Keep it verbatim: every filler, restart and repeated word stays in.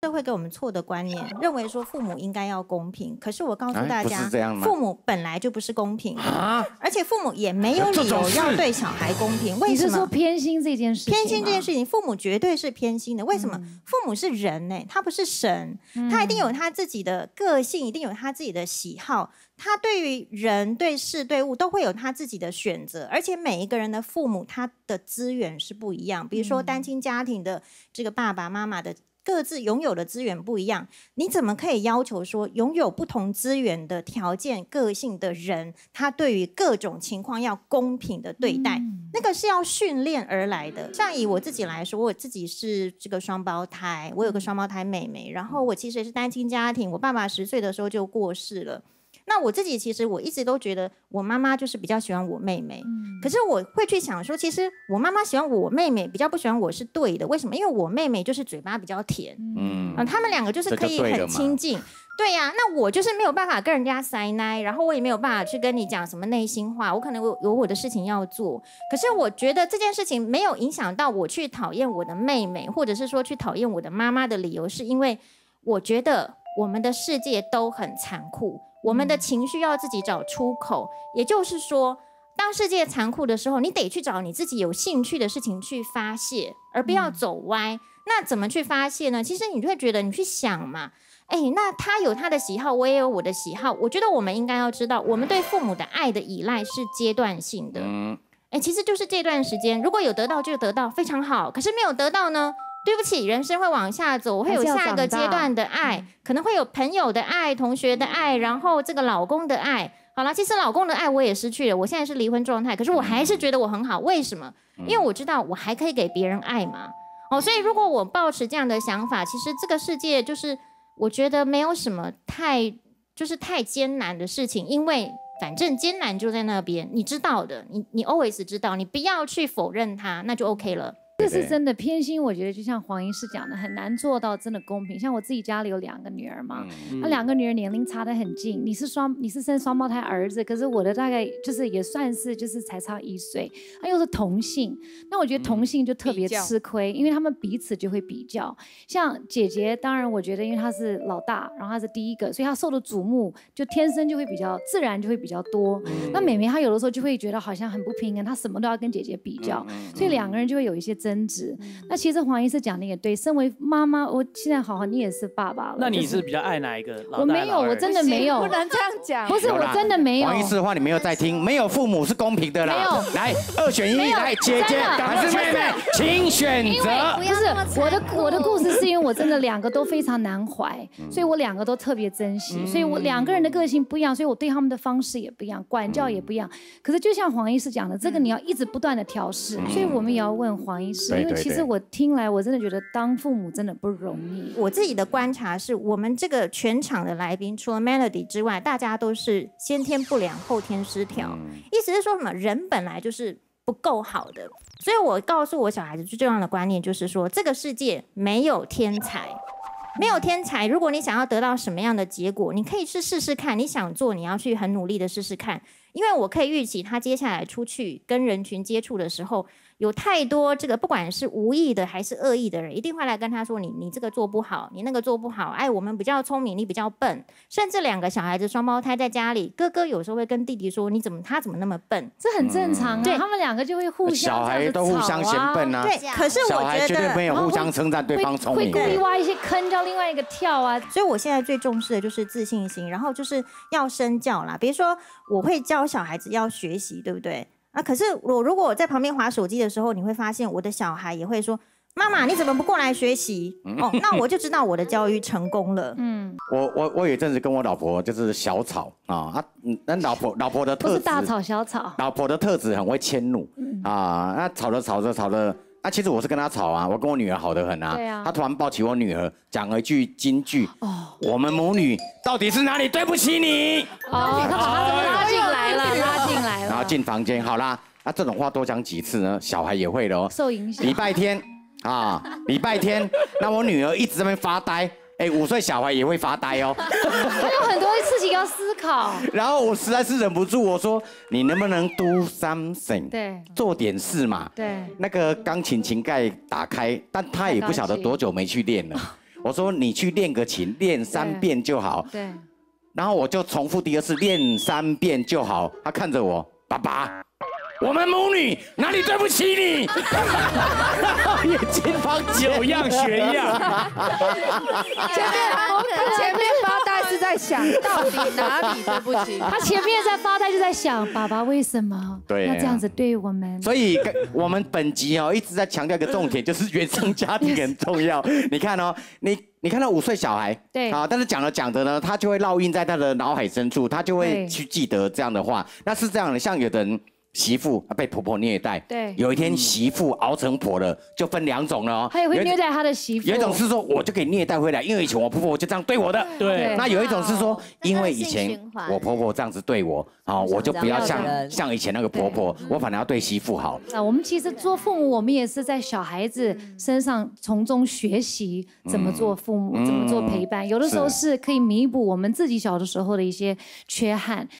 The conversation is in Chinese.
社会给我们错的观念，认为说父母应该要公平。可是我告诉大家，父母本来就不是公平的，而且父母也没有理由要对小孩公平。为什么？ 你是说偏心这件事情？ 偏心这件事情，父母绝对是偏心的。为什么？嗯、父母是人呢、欸，他不是神，他一定有他自己的个性，一定有他自己的喜好。他对于人、对事、对物都会有他自己的选择，而且每一个人的父母他的资源是不一样。比如说单亲家庭的这个爸爸妈妈的各自拥有的资源不一样，你怎么可以要求说拥有不同资源的条件、个性的人，他对于各种情况要公平的对待？嗯、那个是要训练而来的。像以我自己来说，我自己是这个双胞胎，我有个双胞胎妹妹，然后我其实也是单亲家庭，我爸爸十岁的时候就过世了。那我自己其实我一直都觉得我妈妈就是比较喜欢我妹妹，嗯、可是我会去想说，其实我妈妈喜欢我妹妹，比较不喜欢我是对的。为什么？因为我妹妹就是嘴巴比较甜，嗯，啊，他们两个就是可以很亲近。对呀、啊，那我就是没有办法跟人家塞奶，然后我也没有办法去跟你讲什么内心话，我可能有有我的事情要做。可是我觉得这件事情没有影响到我去讨厌我的妹妹，或者是说去讨厌我的妈妈的理由，是因为我觉得我们的世界都很残酷。我们的情绪要自己找出口，也就是说，当世界残酷的时候，你得去找你自己有兴趣的事情去发泄，而不要走歪。嗯、那怎么去发泄呢？其实你就会觉得，你去想嘛，哎，那他有他的喜好，我也有我的喜好。我觉得我们应该要知道，我们对父母的爱的依赖是阶段性的。嗯，哎，其实就是这段时间，如果有得到就得到，非常好。可是没有得到呢？对不起，人生会往下走，我会有下一个阶段的爱，可能会有朋友的爱、同学的爱，然后这个老公的爱。好了，其实老公的爱我也失去了，我现在是离婚状态，可是我还是觉得我很好。为什么？因为我知道我还可以给别人爱嘛。哦，所以如果我抱持这样的想法，其实这个世界就是我觉得没有什么太就是太艰难的事情，因为反正艰难就在那边，你知道的，你你 always 知道，你不要去否认它，那就 OK 了。 这是真的偏心，我觉得就像黄医师讲的，很难做到真的公平。像我自己家里有两个女儿嘛，那、嗯、两个女儿年龄差得很近，你是双你是生双胞胎儿子，可是我的大概就是也算是就是才差一岁，他又是同性，那我觉得同性就特别吃亏，因为他们彼此就会比较。像姐姐，当然我觉得因为她是老大，然后她是第一个，所以她受的瞩目就天生就会比较自然就会比较多。嗯、那妹妹她有的时候就会觉得好像很不平衡，她什么都要跟姐姐比较，嗯、所以两个人就会有一些争执。嗯、那其实黄医师讲的也对，身为妈妈，我现在好好，你也是爸爸了。 那你是比较爱哪一个？ 我没有，我真的没有， 不能这样讲。 不是，我真的没有。 黄医师的话你没有在听，没有父母是公平的啦。 没有， 来二选一，来姐姐还是妹妹，请选择。 不是我的我的故事是因为我真的两个都非常难怀，所以我两个都特别珍惜，嗯、所以我两个人的个性不一样，所以我对他们的方式也不一样，管教也不一样。可是就像黄医师讲的，这个你要一直不断的调试，嗯、所以我们也要问黄医师，因为其实我听来我真的觉得当父母真的不容易。 我自己的观察是，我们这个全场的来宾，除了 Melody 之外，大家都是先天不良后天失调，嗯、意思是说什么？人本来就是不够好的，所以我告诉我小孩子最重要的观念就是说，这个世界没有天才。没有天才，如果你想要得到什么样的结果，你可以去试试看。你想做，你要去很努力的试试看。因为我可以预期他接下来出去跟人群接触的时候，有太多这个不管是无意的还是恶意的人，一定会来跟他说你你这个做不好，你那个做不好。哎，我们比较聪明，你比较笨。甚至两个小孩子双胞胎在家里，哥哥有时候会跟弟弟说你怎么他怎么那么笨， 这很正常啊。对，他们两个就会互相、啊、 小孩都互相嫌笨啊。 对，可是我觉得小孩绝对没有互相称赞对方聪明， 会故意挖一些坑叫另外一个跳啊。 所以我现在最重视的就是自信心，然后就是要身教啦。比如说我会教小孩子要学习，对不对？啊，可是我如果我在旁边滑手机的时候，你会发现我的小孩也会说：“妈妈，你怎么不过来学习？”哦，那我就知道我的教育成功了。嗯， 我我我有一阵子跟我老婆就是小吵啊啊，那老婆老婆的特质不是大吵小吵， 老婆的特质很会迁怒、嗯、啊，那吵着吵着吵着。那、啊、其实我是跟他吵啊，我跟我女儿好得很啊。 对啊。 他突然抱起我女儿，讲了一句金句：“哦，我们母女到底是哪里对不起你？” 哦，他把他拉进来了，拉进来了。 然后进房间，好啦，那、啊、这种话多讲几次呢，小孩也会的哦。 受影响。 礼拜天啊，礼拜天，那我女儿一直在那边发呆。哎，五岁小孩也会发呆哦， 他有很多事情要思考。 然后我实在是忍不住，我说你能不能 do something， 对， 做点事嘛。 对， 那个钢琴琴盖打开，但他也不晓得多久没去练了。 我说你去练个琴，练三遍就好。 对。 然后我就重复第二次，练三遍就好。他看着我，爸爸，我们母女哪里对不起你？眼睛放有样学样。 前面他前面发呆是在想到底哪里对不起， 他前面在发呆就在想爸爸为什么对要这样子对我们？ 所以我们本集哦一直在强调一个重点，就是原生家庭很重要。你看哦，你。你看到五岁小孩， 对啊，但是讲着讲着呢，他就会烙印在他的脑海深处，他就会去记得这样的话。那是这样的，像有的人媳妇被婆婆虐待， 对， 有一天媳妇熬成婆了，就分两种了哦。 他也会虐待他的媳妇。 有一种是说，我就给你虐待回来，因为以前我婆婆就这样对我的。 对。 那有一种是说，因为以前我婆婆这样子对我，啊，我就不要像像以前那个婆婆，我反而要对媳妇好。 啊，我们其实做父母，我们也是在小孩子身上从中学习怎么做父母，怎么做陪伴。有的时候是可以弥补我们自己小的时候的一些缺憾，